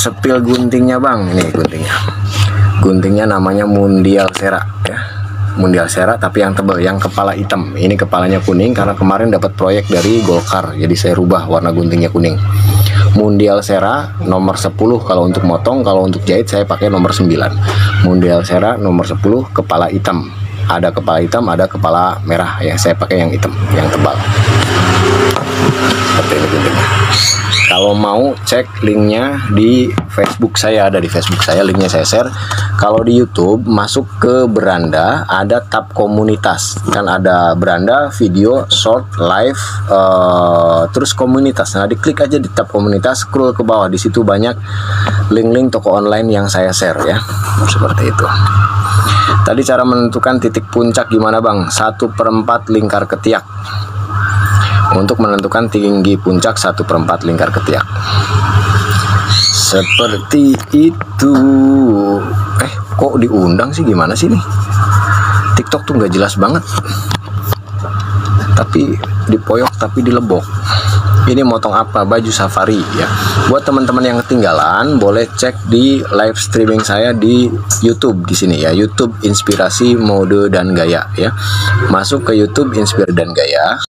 Sepil guntingnya bang, ini guntingnya. Guntingnya namanya Mundial Sera ya. Mundial Sera tapi yang tebal, yang kepala hitam. Ini kepalanya kuning karena kemarin dapat proyek dari Golkar, jadi saya rubah warna guntingnya kuning. Mundial Sera nomor 10 kalau untuk motong, kalau untuk jahit saya pakai nomor 9. Mundial Sera nomor 10 kepala hitam. Ada kepala hitam, ada kepala merah ya. Saya pakai yang hitam, yang tebal. Seperti ini guntingnya. Kalau mau cek linknya di Facebook saya, ada di Facebook saya, linknya saya share. Kalau di YouTube masuk ke beranda, ada tab komunitas, kan ada beranda, video, short, live, terus komunitas. Nah diklik aja di tab komunitas, scroll ke bawah, di situ banyak link-link toko online yang saya share ya, seperti itu. Tadi cara menentukan titik puncak gimana bang? 1/4 lingkar ketiak. Untuk menentukan tinggi puncak 1/4 lingkar ketiak. Seperti itu. Kok diundang sih, gimana sih nih? TikTok tuh nggak jelas banget. Tapi dipoyok tapi dilebok. Ini motong apa? Baju safari ya. Buat teman-teman yang ketinggalan, boleh cek di live streaming saya di YouTube di sini ya. YouTube Inspirasi Mode dan Gaya ya. Masuk ke YouTube Inspirasi dan Gaya.